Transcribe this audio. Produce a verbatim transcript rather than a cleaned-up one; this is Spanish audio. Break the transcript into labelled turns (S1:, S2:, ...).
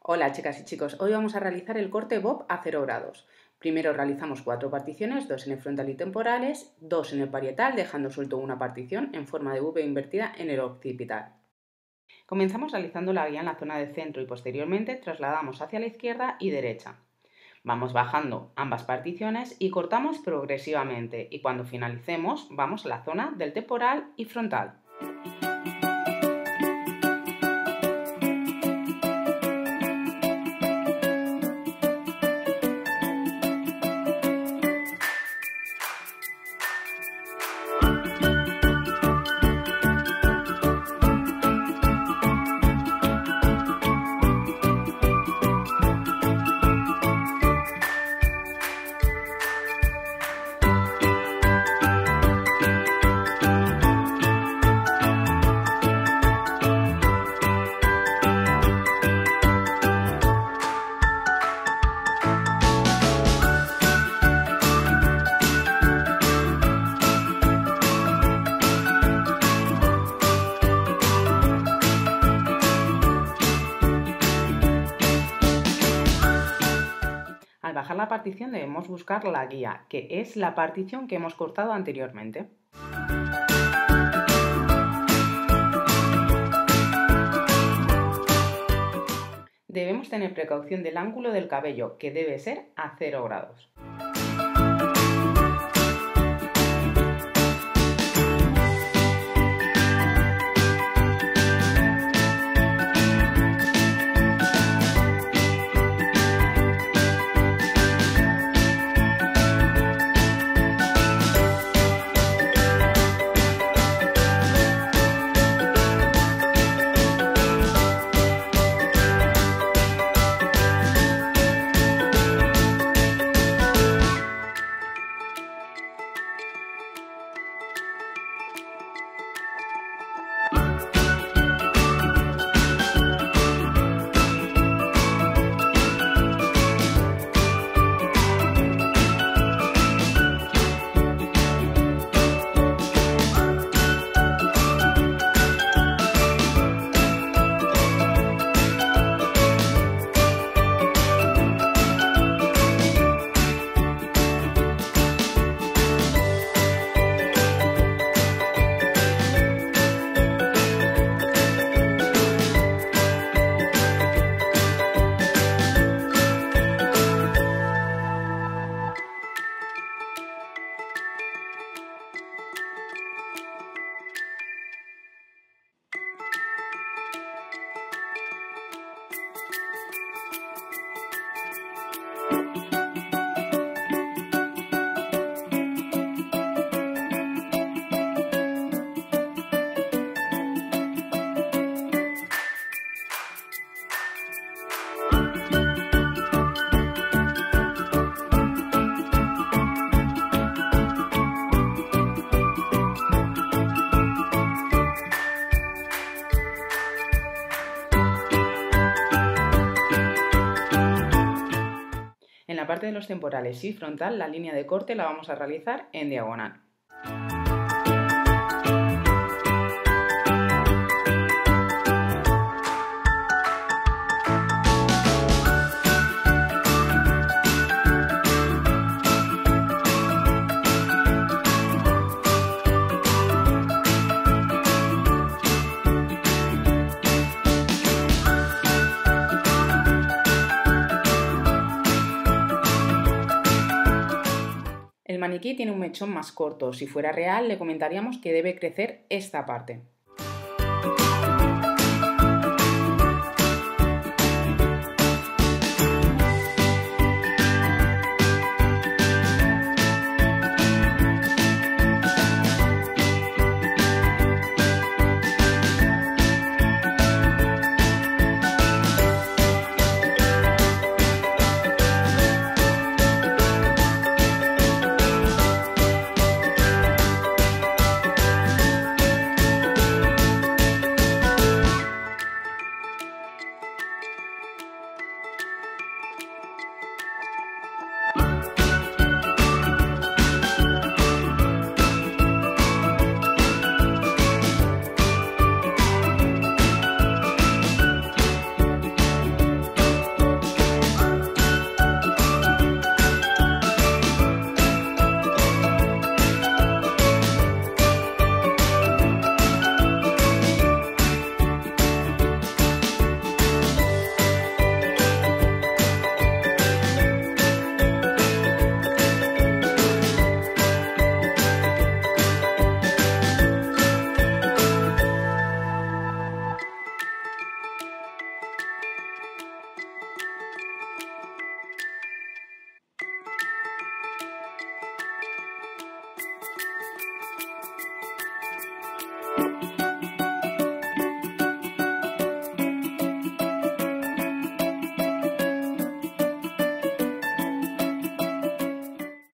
S1: Hola chicas y chicos, hoy vamos a realizar el corte bob a cero grados. Primero realizamos cuatro particiones, dos en el frontal y temporales, dos en el parietal, dejando suelto una partición en forma de V invertida en el occipital. Comenzamos realizando la guía en la zona de centro y posteriormente trasladamos hacia la izquierda y derecha. Vamos bajando ambas particiones y cortamos progresivamente y cuando finalicemos vamos a la zona del temporal y frontal. Al bajar la partición debemos buscar la guía, que es la partición que hemos cortado anteriormente. Debemos tener precaución del ángulo del cabello, que debe ser a cero grados. En la parte de los temporales y frontal, la línea de corte la vamos a realizar en diagonal. El maniquí tiene un mechón más corto. Si fuera real, le comentaríamos que debe crecer esta parte.